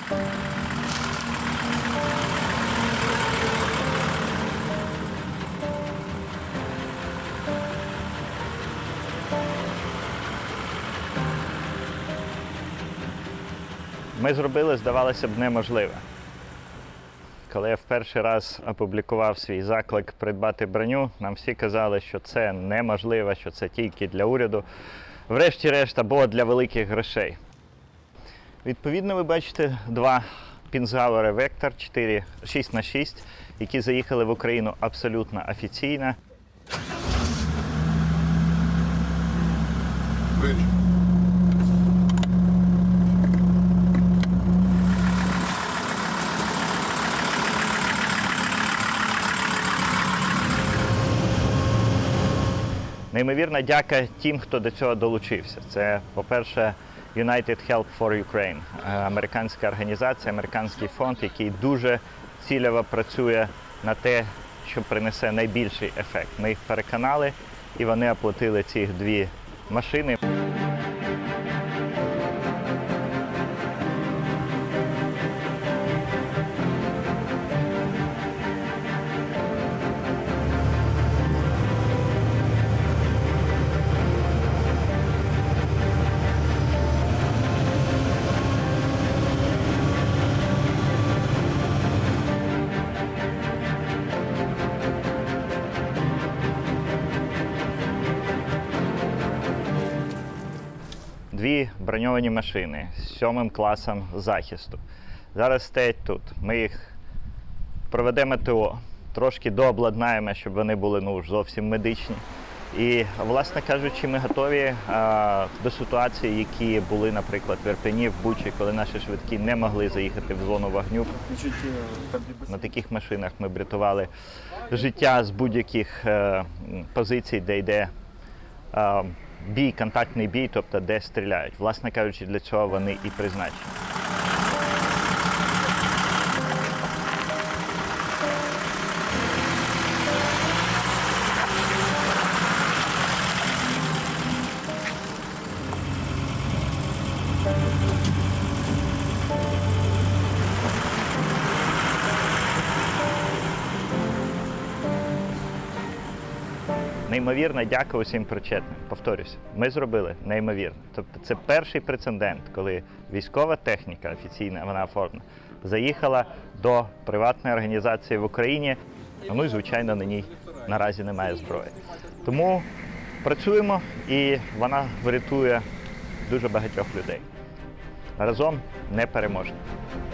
Ми зробили, здавалося б, неможливе. Коли я в перший раз опублікував свій заклик придбати броню, нам всі казали, що це неможливо, що це тільки для уряду, врешті-решт, або для великих грошей. Відповідно, ви бачите два Пінзгауери Вектор 6х6, які заїхали в Україну абсолютно офіційно. Неймовірна дяка тим, хто до цього долучився. Це, по-перше, United Help for Ukraine, американська організація, американський фонд, який дуже цільово працює на те, що принесе найбільший ефект. Ми їх переконали, і вони оплатили ці дві машини. Дві броньовані машини з 7-м класом захисту. Зараз стоять тут. Ми їх проведемо ТО, трошки дообладнаємо, щоб вони були зовсім медичні. І, власне кажучи, ми готові до ситуації, які були, наприклад, в Ірпені, в Бучі, коли наші швидкі не могли заїхати в зону вогню. На таких машинах ми врятували життя з будь-яких позицій, де йде бій, контактний бій, тобто де стріляють. Власне кажучи, для цього вони і призначені. Неймовірна дяка усім причетним. Повторюся, ми зробили неймовірно. Тобто це перший прецедент, коли військова техніка, офіційна, вона оформлена, заїхала до приватної організації в Україні, ну і, звичайно, на ній наразі немає зброї. Тому працюємо, і вона врятує дуже багатьох людей. Разом непереможні.